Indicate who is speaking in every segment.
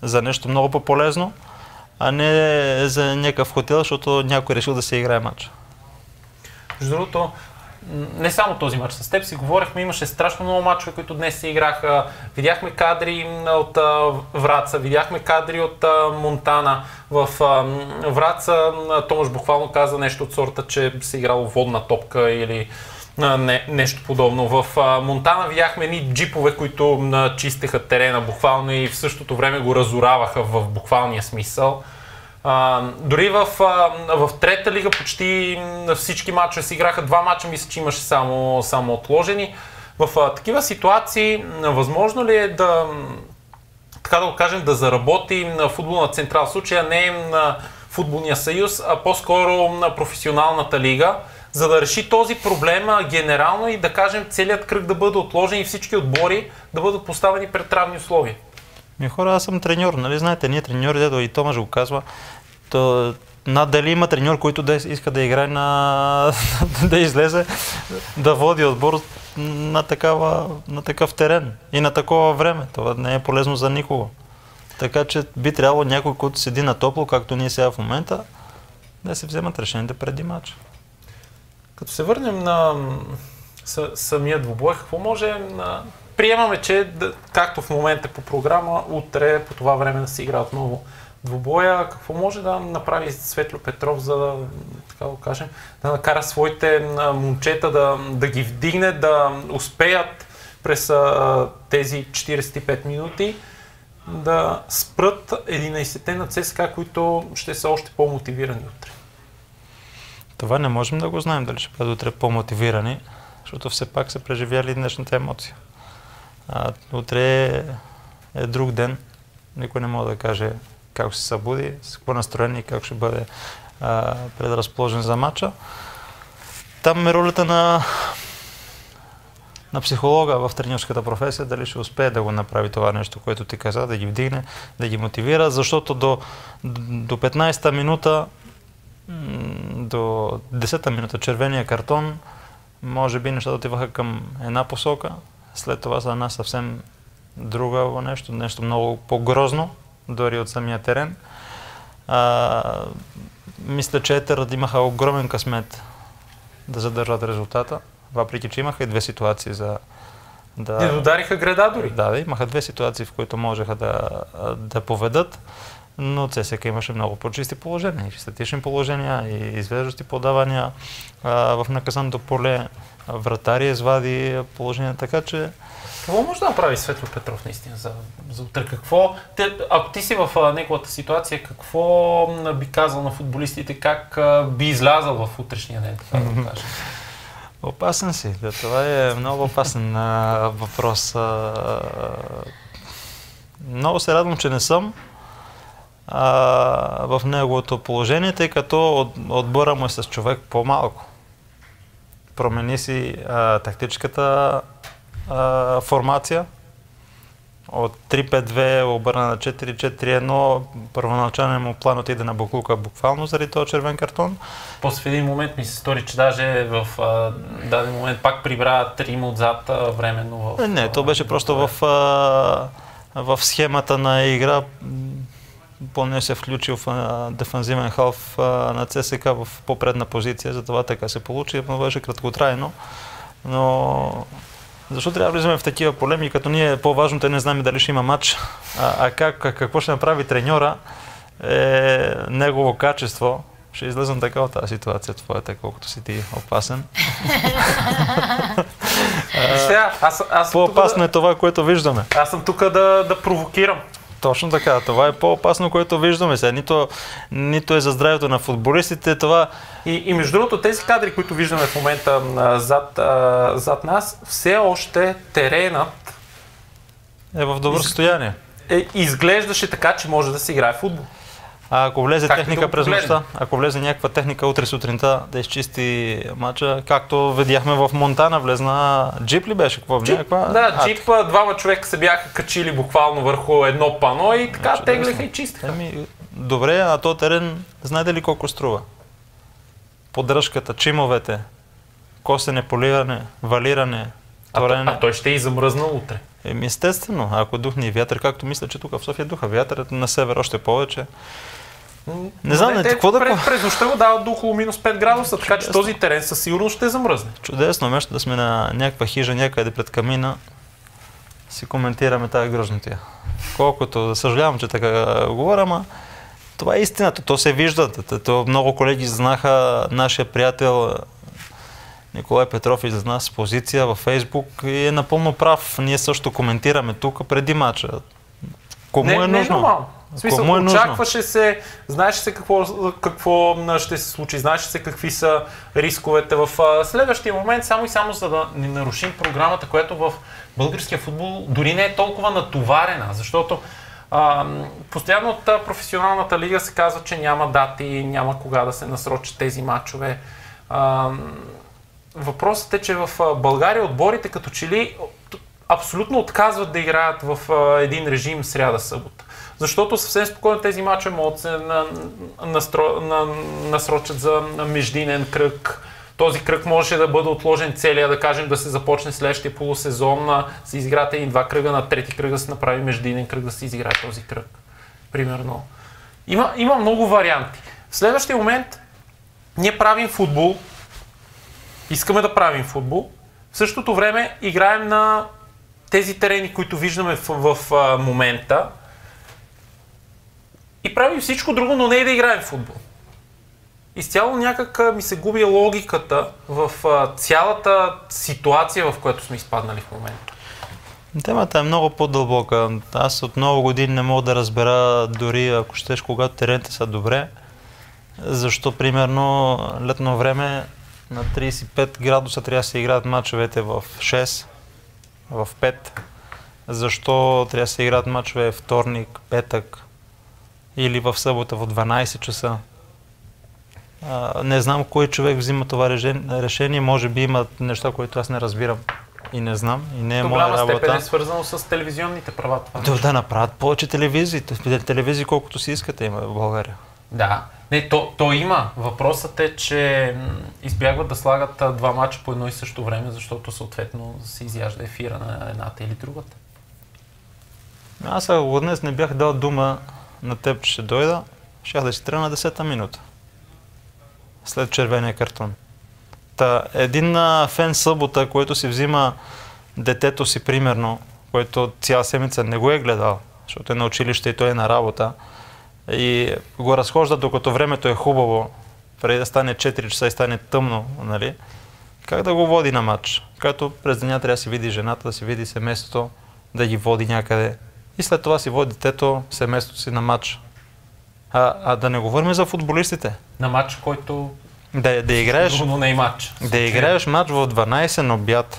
Speaker 1: за нещо много по-полезно, а не за някакъв хотел, защото някой решил да се играе матч.
Speaker 2: Между другото, не само този матч, с теб си говорихме, имаше страшно много матчове, които днес се играха. Видяхме кадри от Враца, видяхме кадри от Монтана. В Враца Томаш буквално каза нещо от сорта, че се играло водна топка или нещо подобно. В Монтана видяхме едни джипове, които чистеха терена буквално и в същото време го разораваха в буквалния смисъл. Дори в трета лига почти всички мачове се играха. 2 мача, мисля, че имаше само отложени. В такива ситуации възможно ли е така да го кажем, да заработи на футболна централа, в случая не на футболния съюз, а по-скоро на професионалната лига, за да реши този проблем генерално и да кажем целият кръг да бъде отложен и всички отбори да бъдат поставени пред равни условия?
Speaker 1: Хора, аз съм треньор, нали знаете, ние треньори, дето и Томаш го казва, то дали има треньор, който да иска да играе да излезе, да води отбор на такъв терен и на такова време. Това не е полезно за никого. Така че би трябвало някой, който седи на топло, както ние сега в момента, да се вземат решенията преди матча.
Speaker 2: Като се върнем на самия двубой, какво може... Приемаме, че както в момента по програма, утре по това време да се игра отново двубоя. Какво може да направи Светло Петров, за да, така да кажем, да накара своите момчета да ги вдигне, да успеят през тези 45 минути да спрат 11-те на ЦСКА, които ще са още по-мотивирани утре?
Speaker 1: Това не можем да го знаем, дали ще бъдат утре по-мотивирани, защото все пак са преживяли днешната емоция. Утре е друг ден. Никой не може да каже как ще се събуди, с какво настроение и как ще бъде предразположен за матча. Там е ролята на психолога в треньорската професия, дали ще успее да го направи това нещо, което ти каза, да ги вдигне, да ги мотивира, защото до 15-та минута, до 10-та минута червения картон, може би нещата отиваха към една посока. След това за нас съвсем друго нещо много по-грозно, дори от самия терен. Мисля, че Етер имаха огромен късмет да задържат резултата, въпреки че имаха и 2 ситуации
Speaker 2: Не удариха града дори.
Speaker 1: Да, имаха 2 ситуации, в които можеха да поведат, но ЦСКА имаше много по-чисти положения, и статични положения, и извеждащи подавания в наказаното поле. Вратари извади положение, така че...
Speaker 2: Какво може да направи Светло Петров наистина за утре? Ако ти си в неговата ситуация, какво би казал на футболистите, как би излязал в утрешния ден, така да го кажем?
Speaker 1: Опасен си. Това е много опасен въпрос. Много се радвам, че не съм в неговото положение, тъй като отбора му е с човек по-малко. Промени си тактическата формация. От 3-5-2 обърна на 4-4-1. Първоначален му план отиде на буклука буквално заради този червен картон.
Speaker 2: После в един момент ми се стори, че даже в даден момент пак прибра 3 отзад временно.
Speaker 1: Не, то беше просто в схемата на игра. Поне се включил в дефанзивен халф на ЦСКА в по-предна позиция, затова така се получи, но беше краткотрайно. Но защо трябва да влизаме в такива полеми, като ние по-важното не знаем дали ще има матч, какво ще направи треньора е негово качество. Ще излезам така от тази ситуация, твоята, колкото си ти опасен. По-опасно е това, което виждаме.
Speaker 2: Аз съм тук да провокирам.
Speaker 1: Точно така. Това е по-опасно, което виждаме сега. Нито е за здравето на футболистите, това...
Speaker 2: И между другото, тези кадри, които виждаме в момента зад нас, все още теренът
Speaker 1: е в добро състояние.
Speaker 2: Изглеждаше така, че може да се играе футбол.
Speaker 1: Ако влезе техника през нощта, ако влезе някаква техника утре сутринта да изчисти матча, както видяхме в Монтана, влезна джип ли беше?
Speaker 2: Да, джип, 2 човека се бяха качили буквално върху едно пано и така теглиха и чистиха.
Speaker 1: Добре, а този терен, знаете ли колко струва? Поддръжката, чимовете, косене, поливане, валиране, торене.
Speaker 2: Той ще и замръзнал утре.
Speaker 1: Естествено, ако духне и вятър, както мисля, че тук в София духа вятър, на север още повече. Не знам, какво да...
Speaker 2: През нощта го дават до около минус 5 градуса, така че този терен със сигурност ще замръзне.
Speaker 1: Чудесно, вместо да сме на някаква хижа някъде пред камина, си коментираме тази грозотия. Колкото, съжалявам, че така говоря, ама това е истината, то се вижда. Много колеги знаха, нашия приятел Николай Петров излезна с позиция във Фейсбук и е напълно прав. Ние също коментираме тук преди мача. Кому е нужно?
Speaker 2: Не е нормално. В смисъл, очакваше се, знаеше се какво ще се случи, знаеше се какви са рисковете. В следващия момент, само и само за да не нарушим програмата, която в българския футбол дори не е толкова натоварена, защото постоянно от професионалната лига се казва, че няма дати, няма кога да се насрочат тези матчове. Въпросът е, че в България отборите като че ли абсолютно отказват да играят в един режим сряда-събота. Защото съвсем спокойно тези мачове могат да се насрочат за междинен кръг. Този кръг може да бъде отложен целия, да кажем, да се започне следващия полусезон, се изиграят един-два кръга, на трети кръг да се направи междинен кръг, да се изиграе този кръг. Примерно. Има много варианти. В следващия момент ние правим футбол, искаме да правим футбол, в същото време играем на тези терени, които виждаме в момента и правим всичко друго, но не и да играем в футбол. Изцяло някак ми се губи логиката в цялата ситуация, в която сме изпаднали в момента.
Speaker 1: Темата е много по-дълбока. Аз от много години не мога да разбера, дори ако щеш, когато терените са добре, защо примерно летно време на 35 градуса трябва да се играят мачовете в 6, в 5. Защо трябва да се играят мачове вторник, петък или в събота в 12 часа. Не знам кой човек взима това решение, може би има неща, които аз не разбирам и не знам и не е моя работа.
Speaker 2: До голяма степен е свързано с телевизионните права.
Speaker 1: Да направят повече телевизии. Телевизии колкото си искате има в България.
Speaker 2: Да. Не, то има. Въпросът е, че избягват да слагат два мача по едно и също време, защото съответно се изяжда ефира на едната или другата.
Speaker 1: Аз ако днес не бях дал дума на теб, че ще дойда, щях да си тръгна на 10-та минута. След червения картон. Един фен събота, който си взима детето си, примерно, който цяла седмица не го е гледал, защото е на училище и той е на работа, и го разхожда, докато времето е хубаво, преди да стане 4 часа и стане тъмно, нали? Как да го води на матч? Като през деня трябва да си види жената, да си види семейството, да ги води някъде. И след това си води детето, семейството си на матч. Да не говорим за футболистите.
Speaker 2: На матч, който...
Speaker 1: Да играеш...
Speaker 2: Друго не е матч.
Speaker 1: Да играеш матч в 12 на обяд.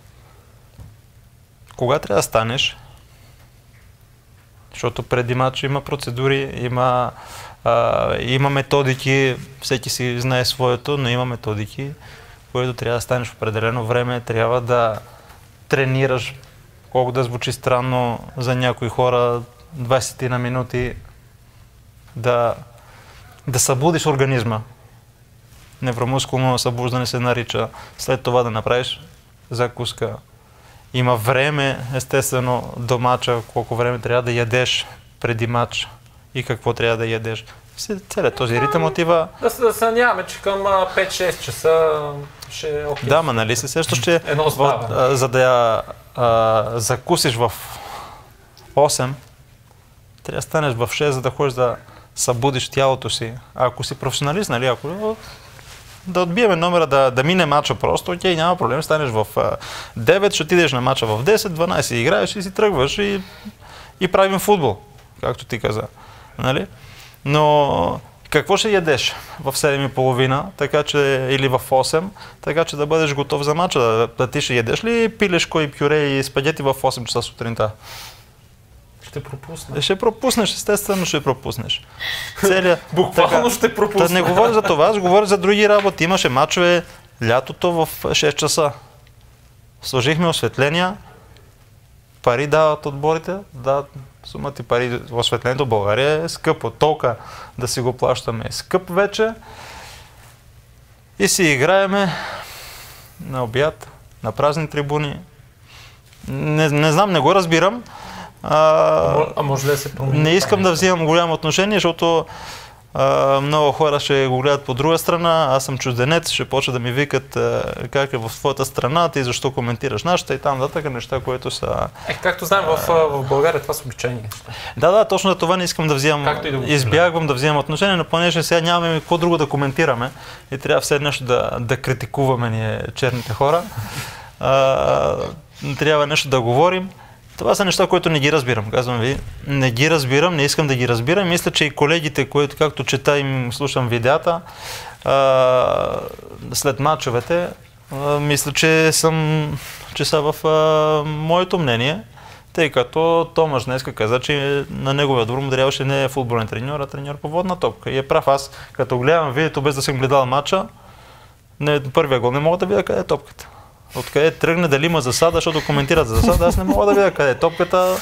Speaker 1: Кога трябва да станеш? Защото преди матч има процедури, има методики, всеки си знае своето, но има методики, които трябва да станеш в определено време, трябва да тренираш, колко да звучи странно за някои хора, 20 на минути, да събудиш организма. Невромускулно събуждане се нарича, след това да направиш закуска. Има време, естествено, до мача, колко време трябва да ядеш преди матч и какво трябва да ядеш. Целият този ритъм отива...
Speaker 2: Да се надяваме, че към 5-6 часа ще е окей.
Speaker 1: Да, ма нали се сещаш, че за да я закусиш в 8, трябва да станеш в 6, за да ходиш да събудиш тялото си. А ако си професионалист, нали, ако... Да отбиеме номера, да мине мача просто, окей, няма проблем, станеш в 9, ще отидеш на мача в 10, 12, играеш и си тръгваш и правим футбол, както ти каза. Нали? Но какво ще ядеш в 7:30, така че, или в 8, така че да бъдеш готов за мача? Да ти ще ядеш ли пилешко и пюре и спагети в 8 часа сутринта?
Speaker 2: Ще пропусна.
Speaker 1: Ще пропуснеш, естествено ще пропуснеш.
Speaker 2: Буквално ще пропуснеш.
Speaker 1: Да не говоря за това, аз говоря за други работи. Имаше мачове лятото в 6 часа. Сложихме осветления, пари дават отборите, дават сумата и пари. Осветлението в България е скъпо. Толкова да си го плащаме е скъп вече. И си играеме на обяд, на празни трибуни. Не знам, не го разбирам.
Speaker 2: А може ли да се промени?
Speaker 1: Не искам да взимам голямо отношение, защото много хора ще го гледат по друга страна, аз съм чужденец, ще почва да ми викат как е в твоята страна, ти защо коментираш нашата и там нататък неща, които са...
Speaker 2: Както знаем, в България това са обичайни неща.
Speaker 1: Да, точно за това не искам да взимам, избягвам да взимам отношение, но понеже сега нямаме какво друго да коментираме и трябва все нещо да критикуваме ние черните хора, трябва нещо да говорим. Това са неща, които не ги разбирам, казвам ви. Не ги разбирам, не искам да ги разбирам. Мисля, че и колегите, които както чета им слушам видеята, след мачовете, мисля, че са в моето мнение, тъй като Томаш днеска каза, че на неговия двор му трябваше не е футболен треньор, а треньор по водна топка. И е прав. Аз, като гледам видеото, без да съм гледал мача, първия гол не мога да видя къде е топката. Откъде тръгне, дали има засада, защото коментират за засада, аз не мога да видя къде е топката.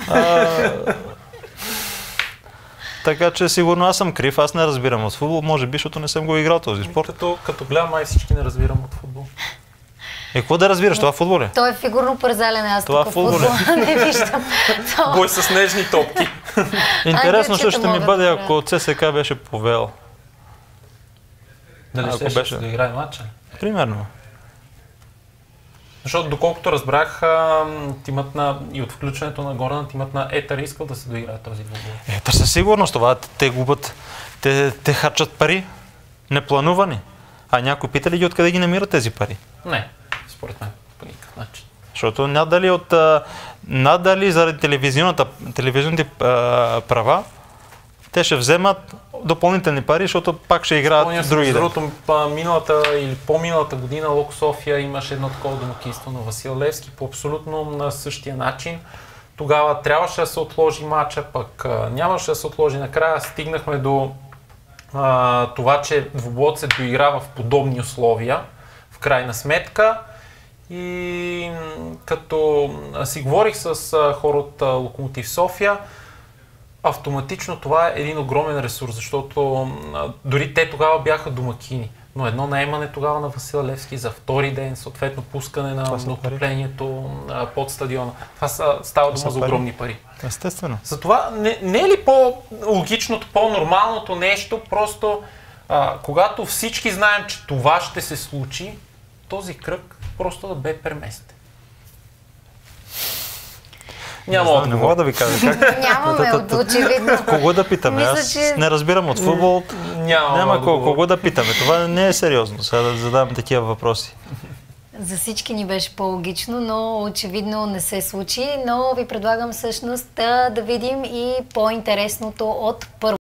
Speaker 1: Така че сигурно аз съм крив, аз не разбирам от футбол, може би, защото не съм го играл този спорт.
Speaker 2: Като гледам, май всички не разбирам от футбол.
Speaker 1: Какво да разбираш? Това футбол е?
Speaker 3: То е фигурно парзалене, аз тук футбол не виждам.
Speaker 2: Бой с нежни топки.
Speaker 1: Интересно също ще ми бъде, ако ЦСКА беше повел.
Speaker 2: Дали ще да играе матча?
Speaker 1: Примерно.
Speaker 2: Защото доколкото разбрах, тимът и от включването на Горан, тимът на Етър искал да се доиграе този двубой.
Speaker 1: Етър със сигурност, това те губят, те харчат пари, непланувани. А някой пита ли ги откъде ги намират тези пари?
Speaker 2: Не, според мен, по никакъв начин.
Speaker 1: Защото надали заради телевизионните права, те ще вземат допълнителни пари, защото пак ще играят други.
Speaker 2: Другото, миналата или по-миналата година Локо София имаше едно такова домакинство на Васил Левски по абсолютно на същия начин. Тогава трябваше да се отложи матча, пък нямаше да се отложи. Накрая стигнахме до това, че двубоят се доиграва в подобни условия, в крайна сметка. И като си говорих с хора от Локомотив София, автоматично това е един огромен ресурс, защото дори те тогава бяха домакини. Но едно наемане тогава на Васил Левски за втори ден, съответно пускане на отоплението под стадиона. Това става дума за огромни пари.
Speaker 1: Естествено.
Speaker 2: Затова не е ли по-логичното, по-нормалното нещо, просто когато всички знаем, че това ще се случи, този кръг просто да бе преместен.
Speaker 1: Не мога да ви кажа как.
Speaker 3: Нямаме, очевидно.
Speaker 1: Кого да питаме? Аз не разбирам от футбол. Няма кого да питаме. Това не е сериозно, сега да задавам такива въпроси.
Speaker 3: За всички ни беше по-логично, но очевидно не се случи. Но ви предлагам всъщност да видим и по-интересното от първо.